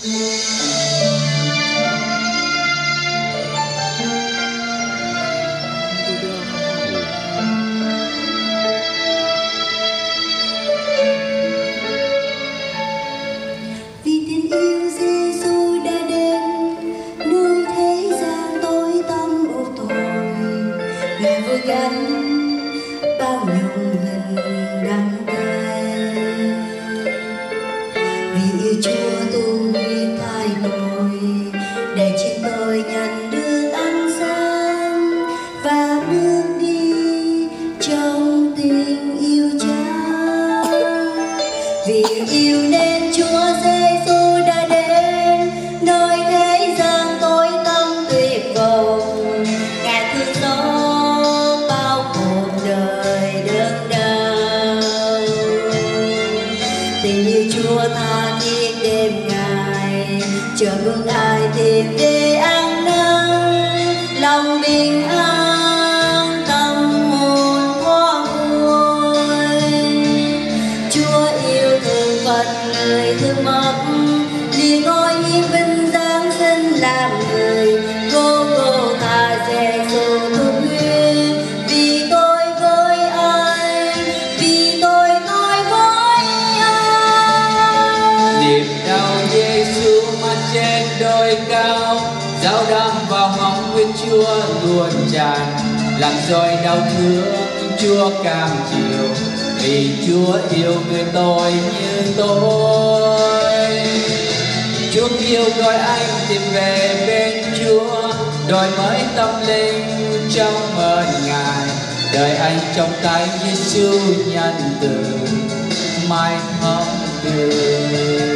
Vì tình yêu Giêsu đã đến nơi thế gian tối tăm u tối, Ngài vội gánh bao nhung hình đắng cay. Vì yêu Chúa tôi quyết thay đổi để chính tôi nhận được ánh sáng và bước đi trong tình yêu Cha. Vì yêu nên Chúa Giêsu đã đến nơi thế gian tối tăm tuyệt vọng, Ngài thương xót bao cuộc đời đớn đau. Tình yêu Chúa tha thiết đêm ngày, chờ bước ai tìm về ăn năn, lòng bình an tâm hồn thoáng vui. Chúa yêu thương phận người thương mất, liền ngôi yên vinh giáng sinh làm người. Golgotha Giêsu thương nguyện vì tôi với anh, vì tôi với anh. Niềm đau Giêsu mắt trên đôi cao, dao đâm vào họng huyết Chúa tuôn tràn, làm roi đau thương Chúa cam chịu, vì Chúa yêu người tôi như tôi. Chúa kêu gọi anh tìm về bên Chúa, đòi mới tâm linh trong ơn Ngài, đời anh trong tay Giêsu nhân từ mai thắm tươi.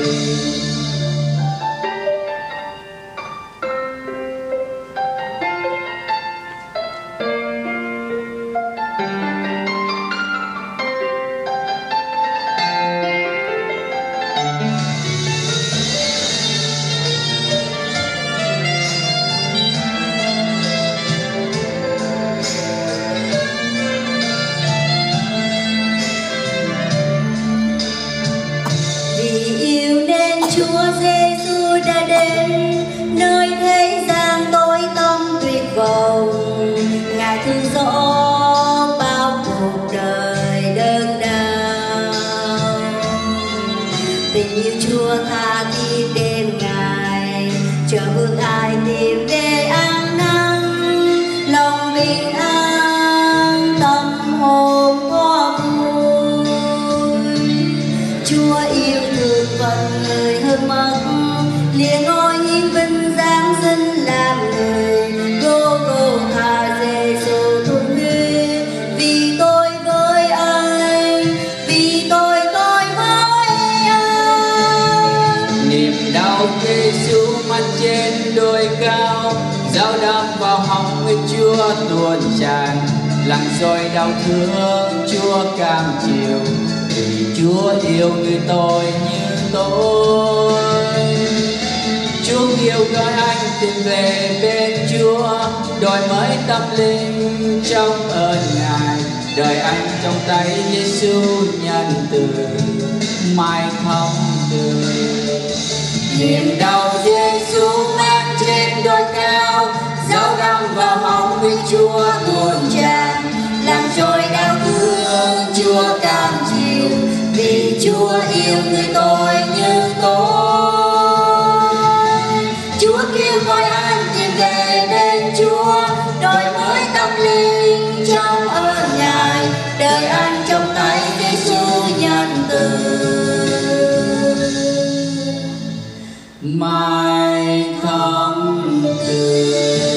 Chúa Giêsu đã đến nơi thế gian tối tăm tuyệt vọng, Ngài thương xót bao cuộc đời đớn đau. Tình yêu Chúa tha thiết đêm ngày, chờ bước ai tìm về ăn năn, lòng bình an tâm hồn có vui. Chúa yêu thương phận người hơn mất, liền ngôi yên vinh giáng sinh làm người. Golgotha Giêsu thương nguyện vì tôi với anh, vì tôi với anh. Niềm đau Giêsu mắt trên đôi cao, dao đâm vào họng huyết Chúa tuôn tràn, lặng roi đau thương Chúa cam chịu, vì Chúa yêu người tôi như tôi. Chúa kêu gọi anh tìm về bên Chúa, đòi mới tâm linh trong ơn Ngài, đời anh trong tay Giêsu nhân từ mai thắm tươi. Niềm đau Giêsu mang trên đôi cao, dao đâm vào họng huyết Chúa tuôn tràn, làm trôi đau thương Chúa cam chịu, vì Chúa yêu người tôi như tôi. Chúa kêu gọi anh tìm về bên Chúa, đòi mới tâm linh trong ơn Ngài, đời anh trong tay Giêsu nhân từ mai thắm tươi.